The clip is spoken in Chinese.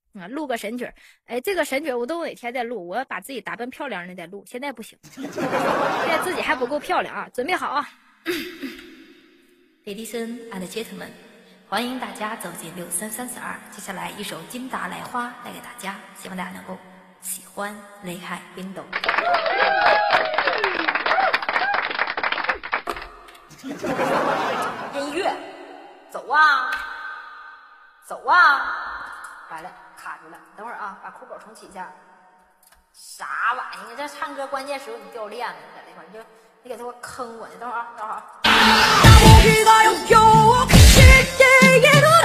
啊，录个神曲。哎，这个神曲我都哪天再录，我要把自己打扮漂亮的再录，现在不行，现在自己还不够漂亮啊！准备好啊！Ladies and gentlemen， 欢迎大家走进6332，接下来一首《金达莱花》带给大家，希望大家能够喜欢雷海冰斗。音乐，走啊，走啊！完了，卡住了，等会儿啊，把酷狗重启一下。啥玩意儿？这唱歌关键时候你掉链子，你在这块你给他给我坑我呢。等会儿啊，等会儿啊。